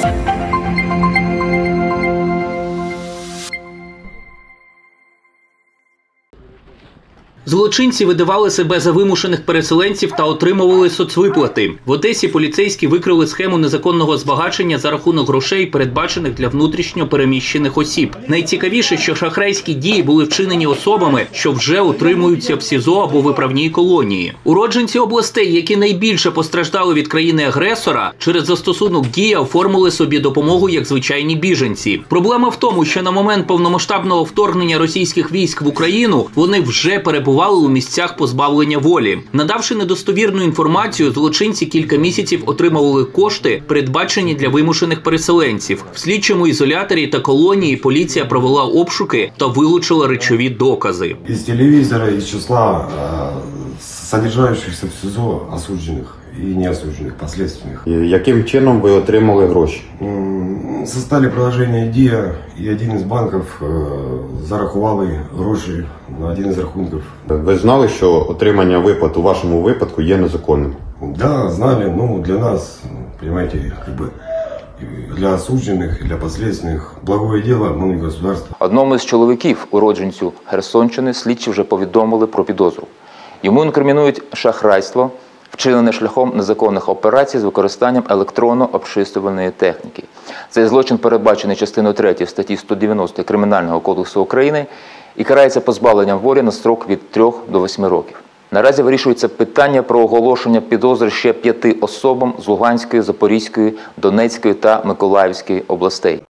Злочинці видавали себе за вимушених переселенців та отримували соцвиплати. В Одесі поліцейські викрили схему незаконного збагачення за рахунок грошей, передбачених для внутрішньо переміщених осіб. Найцікавіше, що шахрайські дії були вчинені особами, що вже утримуються в СІЗО або виправній колонії. Уродженці областей, які найбільше постраждали від країни-агресора, через застосунок «Дія» оформили собі допомогу як звичайні біженці. Проблема в тому, що на момент повномасштабного вторгнення російських військ в Україну вони вже перебували у місцях позбавлення волі. Надавши недостовірну інформацію, злочинці кілька місяців отримували кошти, передбачені для вимушених переселенців. В слідчому ізоляторі та колонії поліція провела обшуки та вилучила речові докази. Із телевізора, із числа содержащихся в СІЗО осуджених і неосуджених, последственних. Яким чином ви отримали гроші? Составили приложення «Дія» і один із банків зарахували гроші на один із рахунків. Ви знали, що отримання виплат у вашому випадку є незаконним? Да, знали. Ну, для нас, понимаете, для осуджених, для последственних, благое дело, но не государство. Одному з чоловіків, уродженцю Херсонщини, слідчі вже повідомили про підозру. Йому інкримінують шахрайство, вчинене шляхом незаконних операцій з використанням електронно-обчислювальної техніки. Цей злочин передбачений частиною 3 статті 190 Кримінального кодексу України і карається позбавленням волі на строк від 3 до 8 років. Наразі вирішується питання про оголошення підозри ще 5 особам з Луганської, Запорізької, Донецької та Миколаївської областей.